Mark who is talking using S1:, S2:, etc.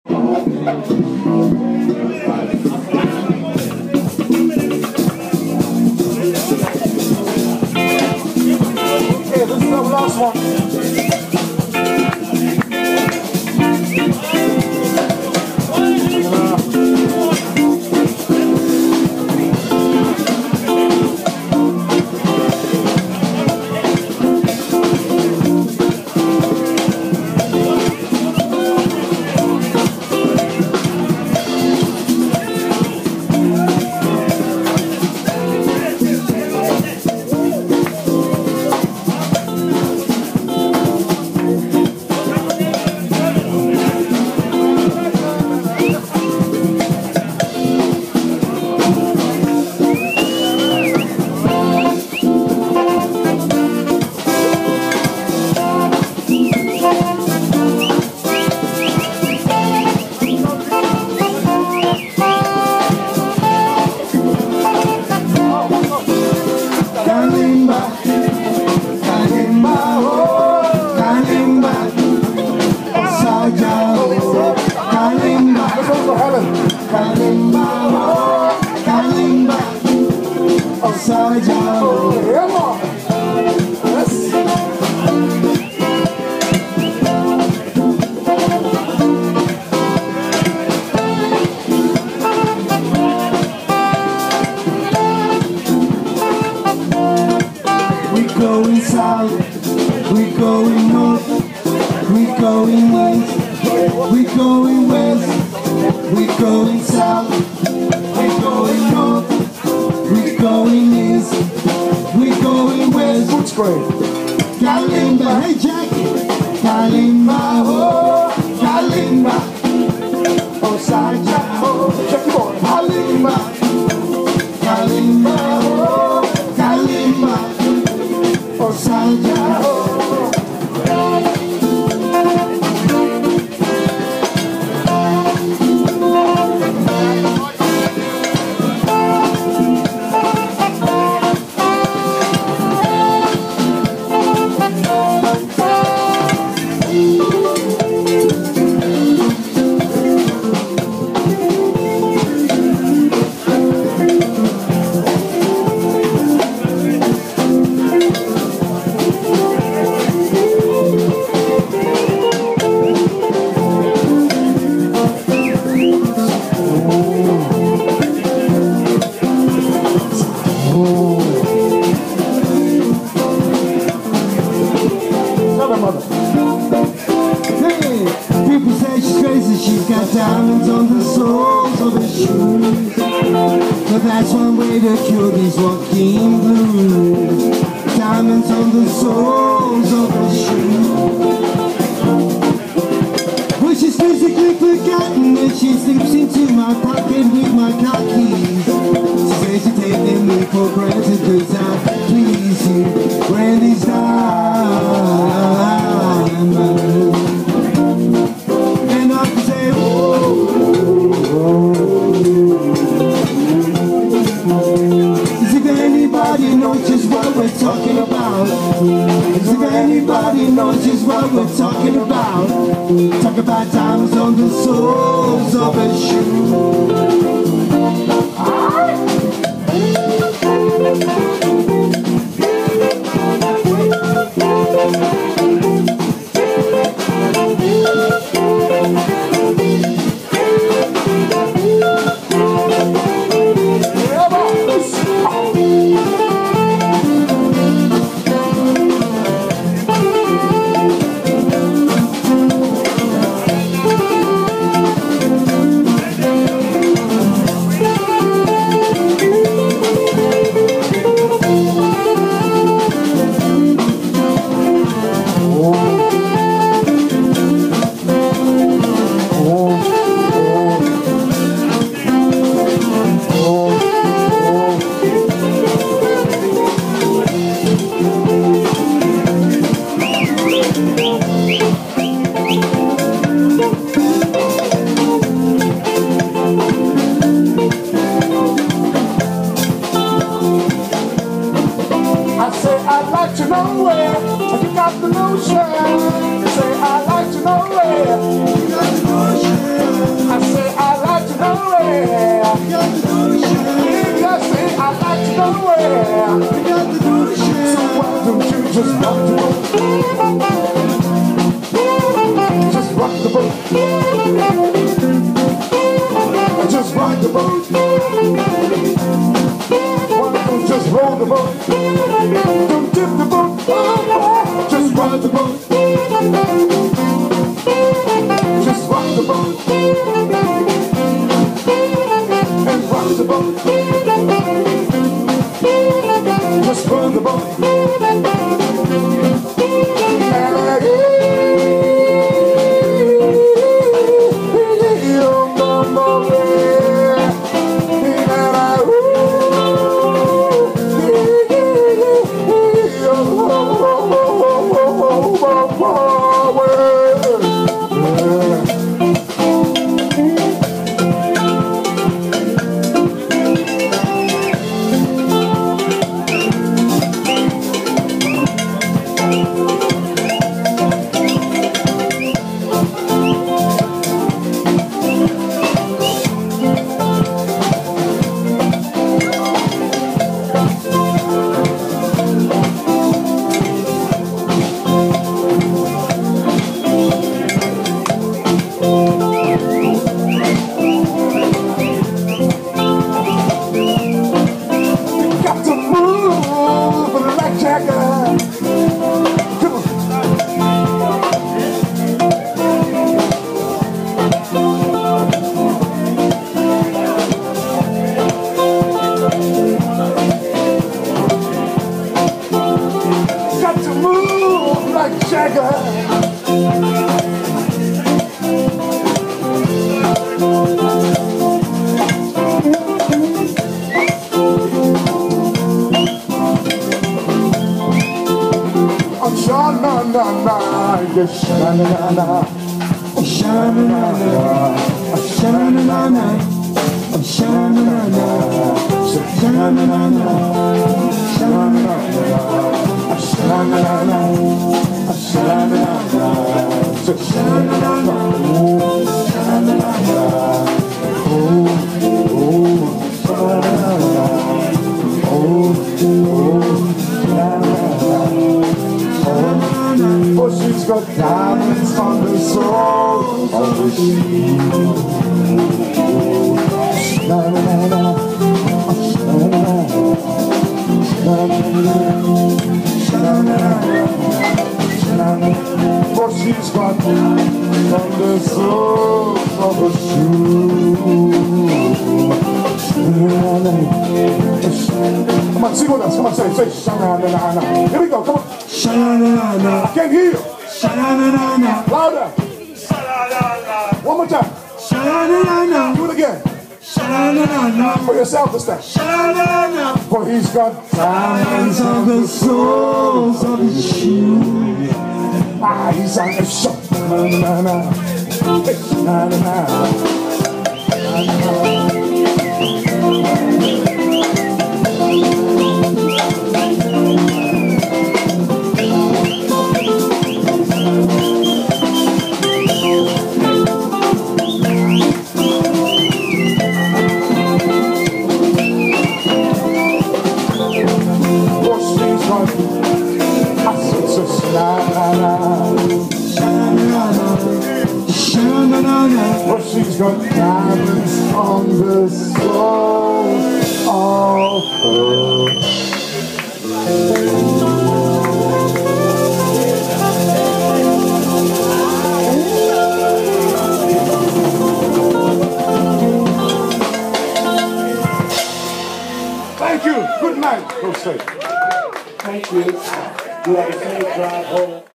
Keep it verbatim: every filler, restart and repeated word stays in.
S1: this is the last one.
S2: Going south, we going north, we going east, we going west, we going south, we going north, we going east, we going west.
S1: Foot screen.
S2: Kalimba, hey Jack, Kalimba, oh, Kalimba, oh Saja, oh,
S1: Check your boy.
S2: Kalimba, Kalimba, oh, Kalimba. Saja, diamonds on the soles of his shoes, but that's one way to cure these walking blues. Diamonds on the soles of his shoes. When she's physically forgotten and she slips into my pocket with my car keys, she says she's taking me for granted cause I please you. Randy's diamonds. Anybody knows just what we're talking about? Is if anybody knows just what we're talking about? Talk about diamonds on the soles of a shoe. Say, I'd like to know where you got the notion. nowhere. We got to do the shit. So why don't you just rock the boat? Just rock the boat. Just ride the boat. Why don't you just roll the boat? Don't tip the boat. Just ride the boat. Just rock the boat. And rock the boat. Just roll the boat. Sha-na-na-na, sha-na-na-na, sha-na-na-na, sha-na-na-na, sha-na-na-na, sha-na-na-na, sha-na-na-na, sha-na-na-na, sha-na-na-na, sha-na-na-na, oh, oh, sha-na-na-na, oh, oh, oh, she's got diamonds on the soul of the shoe. Sha-na-na-na, sha-na-na-na, sha-na-na-na, sha-na-na-na. Oh, she's got diamonds on the soul of the shoe. Come on, sing with us. Come on, say, say, sha-na-na-na-na. Here we go, come on. Sha-na-na-na. I can't hear you. Sha-na-na-na. Louder. Sha-na-na-na. One more time. Sha-na-na-na. Do it again. Sha-na-na-na. For yourself this time. Sha-na-na-na. For he's got diamonds on the soles of his shoes. Ah, he's on the show. Sha-na-na-na. Sha-na-na-na. Well, she's got diamonds on the soul of her. Thank you. Good night. Go safe.
S1: Thank you. You have a safe drive home.